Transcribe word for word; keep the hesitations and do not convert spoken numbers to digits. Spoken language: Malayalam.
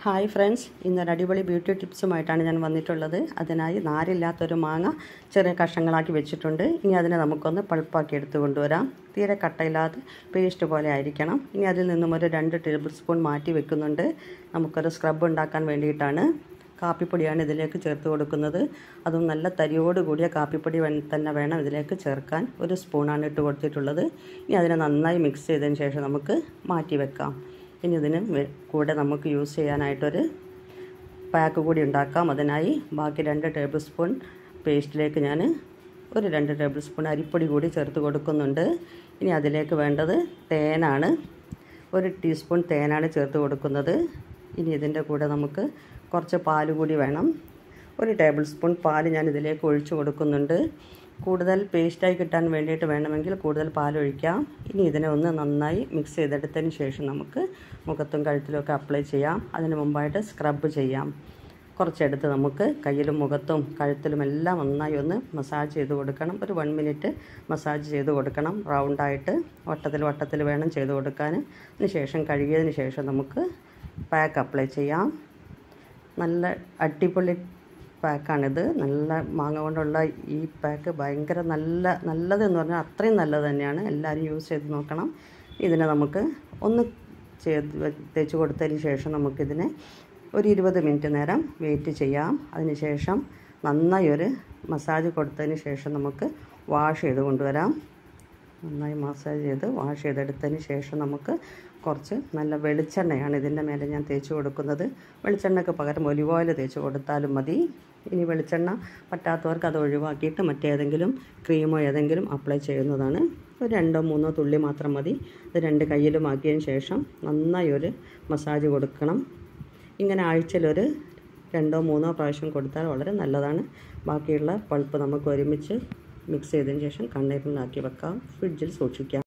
ഹായ് ഫ്രണ്ട്സ്, ഇന്നൊരു അടിപൊളി ബ്യൂട്ടി ടിപ്സുമായിട്ടാണ് ഞാൻ വന്നിട്ടുള്ളത്. അതിനായി നാരില്ലാത്തൊരു മാങ്ങ ചെറിയ കഷ്ണങ്ങളാക്കി വെച്ചിട്ടുണ്ട്. ഇനി അതിനെ നമുക്കൊന്ന് പൾപ്പാക്കി എടുത്ത് കൊണ്ടുവരാം. തീരെ കട്ടയില്ലാതെ പേസ്റ്റ് പോലെ ആയിരിക്കണം. ഇനി അതിൽ നിന്നും ഒരു രണ്ട് ടേബിൾ സ്പൂൺ മാറ്റി വെക്കുന്നുണ്ട്. നമുക്കൊരു സ്ക്രബ് ഉണ്ടാക്കാൻ വേണ്ടിയിട്ടാണ്. കാപ്പിപ്പൊടിയാണ് ഇതിലേക്ക് ചേർത്ത് കൊടുക്കുന്നത്. അതും നല്ല തരിയോട് കൂടിയ കാപ്പിപ്പൊടി തന്നെ വേണം ഇതിലേക്ക് ചേർക്കാൻ. ഒരു സ്പൂണാണ് ഇട്ട് കൊടുത്തിട്ടുള്ളത്. ഇനി അതിനെ നന്നായി മിക്സ് ചെയ്തതിന് ശേഷം നമുക്ക് മാറ്റി വെക്കാം. ഇനി ഇതിന് കൂടെ നമുക്ക് യൂസ് ചെയ്യാനായിട്ടൊരു പാക്ക് കൂടി ഉണ്ടാക്കാം. അതിനായി ബാക്കി രണ്ട് ടേബിൾ സ്പൂൺ പേസ്റ്റിലേക്ക് ഞാൻ ഒരു രണ്ട് ടേബിൾ സ്പൂൺ അരിപ്പൊടി കൂടി ചേർത്ത് കൊടുക്കുന്നുണ്ട്. ഇനി അതിലേക്ക് വേണ്ടത് തേനാണ്. ഒരു ടീസ്പൂൺ തേനാണ് ചേർത്ത് കൊടുക്കുന്നത്. ഇനി ഇതിൻ്റെ കൂടെ നമുക്ക് കുറച്ച് പാൽ കൂടി വേണം. ഒരു ടേബിൾ സ്പൂൺ പാൽ ഞാൻ ഇതിലേക്ക് ഒഴിച്ചു കൊടുക്കുന്നുണ്ട്. കൂടുതൽ പേസ്റ്റായി കിട്ടാൻ വേണ്ടിയിട്ട് വേണമെങ്കിൽ കൂടുതൽ പാലൊഴിക്കാം. ഇനി ഇതിനെ ഒന്ന് നന്നായി മിക്സ് ചെയ്തെടുത്തതിന് ശേഷം നമുക്ക് മുഖത്തും കഴുത്തിലുമൊക്കെ അപ്ലൈ ചെയ്യാം. അതിന് മുമ്പായിട്ട് സ്ക്രബ് ചെയ്യാം. കുറച്ചെടുത്ത് നമുക്ക് കയ്യിലും മുഖത്തും കഴുത്തിലും എല്ലാം നന്നായി ഒന്ന് മസാജ് ചെയ്ത് കൊടുക്കണം. ഒരു വൺ മിനിറ്റ് മസാജ് ചെയ്ത് കൊടുക്കണം. റൗണ്ടായിട്ട് വട്ടത്തിൽ വട്ടത്തിൽ വേണം ചെയ്ത് കൊടുക്കാൻ. അതിന് ശേഷം കഴുകിയതിന് ശേഷം നമുക്ക് പാക്ക് അപ്ലൈ ചെയ്യാം. നല്ല അടിപൊളി പാക്കാണിത്. നല്ല മാങ്ങ കൊണ്ടുള്ള ഈ പാക്ക് ഭയങ്കര നല്ല നല്ലതെന്ന് പറഞ്ഞാൽ അത്രയും നല്ലത് തന്നെയാണ്. എല്ലാവരും യൂസ് ചെയ്ത് നോക്കണം. ഇതിനെ നമുക്ക് ഒന്ന് ചെയ്ത് തേച്ച് കൊടുത്തതിന് ശേഷം നമുക്കിതിനെ ഒരു ഇരുപത് മിനിറ്റ് നേരം വെയിറ്റ് ചെയ്യാം. അതിന് ശേഷം നന്നായി ഒരു മസാജ് കൊടുത്തതിന് ശേഷം നമുക്ക് വാഷ് ചെയ്ത് കൊണ്ടുവരാം. നന്നായി മസാജ് ചെയ്ത് വാഷ് ചെയ്തെടുത്തതിന് ശേഷം നമുക്ക് കുറച്ച് നല്ല വെളിച്ചെണ്ണയാണ് ഇതിൻ്റെ മേലെ ഞാൻ തേച്ച് കൊടുക്കുന്നത്. വെളിച്ചെണ്ണയ്ക്ക് പകരം ഒലിവ് ഓയിൽ തേച്ച് കൊടുത്താലും മതി. ഇനി വെളിച്ചെണ്ണ പറ്റാത്തവർക്ക് അത് ഒഴിവാക്കിയിട്ട് മറ്റേതെങ്കിലും ക്രീമോ ഏതെങ്കിലും അപ്ലൈ ചെയ്യുന്നതാണ്. ഒരു രണ്ടോ മൂന്നോ തുള്ളി മാത്രം മതി. ഇത് രണ്ട് കയ്യിലും ആക്കിയതിന് ശേഷം നന്നായി ഒരു മസാജ് കൊടുക്കണം. ഇങ്ങനെ ആഴ്ചയിലൊരു രണ്ടോ മൂന്നോ പ്രാവശ്യം കൊടുത്താൽ വളരെ നല്ലതാണ്. ബാക്കിയുള്ള പൾപ്പ് നമുക്ക് ഒരുമിച്ച് മിക്സ് ചെയ്തതിന് ശേഷം കണ്ടെയ്നറിലാക്കി വെക്കാം. ഫ്രിഡ്ജിൽ സൂക്ഷിക്കാം.